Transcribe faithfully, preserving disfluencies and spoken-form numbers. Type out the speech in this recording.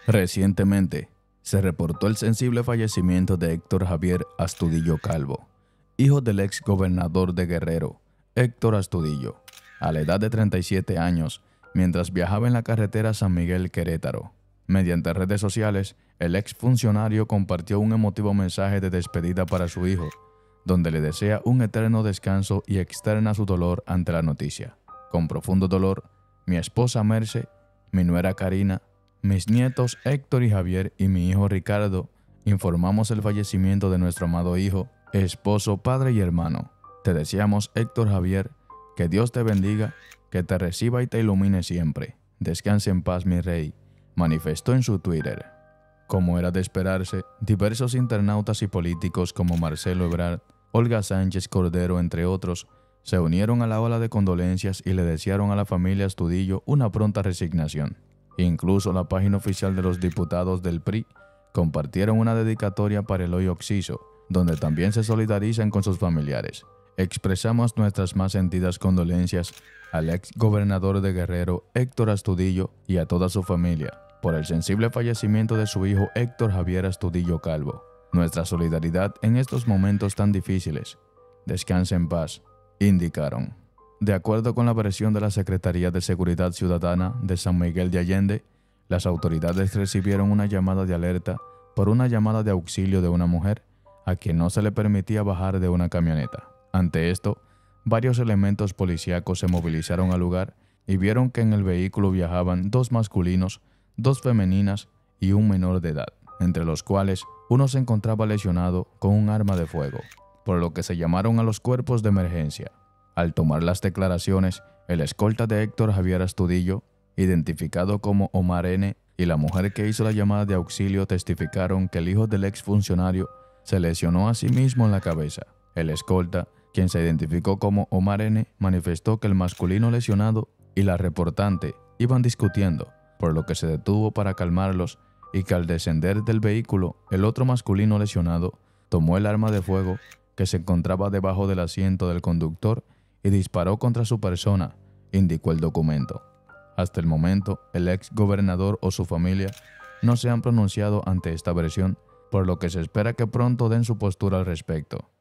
Recientemente, se reportó el sensible fallecimiento de Héctor Javier Astudillo Calvo, hijo del ex gobernador de Guerrero, Héctor Astudillo, a la edad de treinta y siete años, mientras viajaba en la carretera San Miguel-Querétaro. Mediante redes sociales, el ex funcionario compartió un emotivo mensaje de despedida para su hijo, donde le desea un eterno descanso y externa su dolor ante la noticia. Con profundo dolor, mi esposa Merce, mi nuera Karina, mis nietos Héctor y Javier y mi hijo Ricardo, informamos el fallecimiento de nuestro amado hijo, esposo, padre y hermano. Te deseamos, Héctor Javier, que Dios te bendiga, que te reciba y te ilumine siempre. Descanse en paz, mi rey, manifestó en su Twitter. Como era de esperarse, diversos internautas y políticos como Marcelo Ebrard, Olga Sánchez Cordero, entre otros, se unieron a la ola de condolencias y le desearon a la familia Astudillo una pronta resignación. Incluso la página oficial de los diputados del P R I compartieron una dedicatoria para Eloy Oxiso, donde también se solidarizan con sus familiares. Expresamos nuestras más sentidas condolencias al ex gobernador de Guerrero, Héctor Astudillo, y a toda su familia, por el sensible fallecimiento de su hijo Héctor Javier Astudillo Calvo. Nuestra solidaridad en estos momentos tan difíciles. Descanse en paz, indicaron. De acuerdo con la versión de la Secretaría de Seguridad Ciudadana de San Miguel de Allende, las autoridades recibieron una llamada de alerta por una llamada de auxilio de una mujer a quien no se le permitía bajar de una camioneta. Ante esto, varios elementos policíacos se movilizaron al lugar y vieron que en el vehículo viajaban dos masculinos, dos femeninas y un menor de edad, entre los cuales uno se encontraba lesionado con un arma de fuego, por lo que se llamaron a los cuerpos de emergencia. Al tomar las declaraciones, el escolta de Héctor Javier Astudillo, identificado como Omar N., y la mujer que hizo la llamada de auxilio testificaron que el hijo del exfuncionario se lesionó a sí mismo en la cabeza. El escolta, quien se identificó como Omar N., manifestó que el masculino lesionado y la reportante iban discutiendo, por lo que se detuvo para calmarlos y que al descender del vehículo, el otro masculino lesionado tomó el arma de fuego que se encontraba debajo del asiento del conductor y disparó contra su persona, indicó el documento. Hasta el momento, el ex gobernador o su familia no se han pronunciado ante esta versión, por lo que se espera que pronto den su postura al respecto.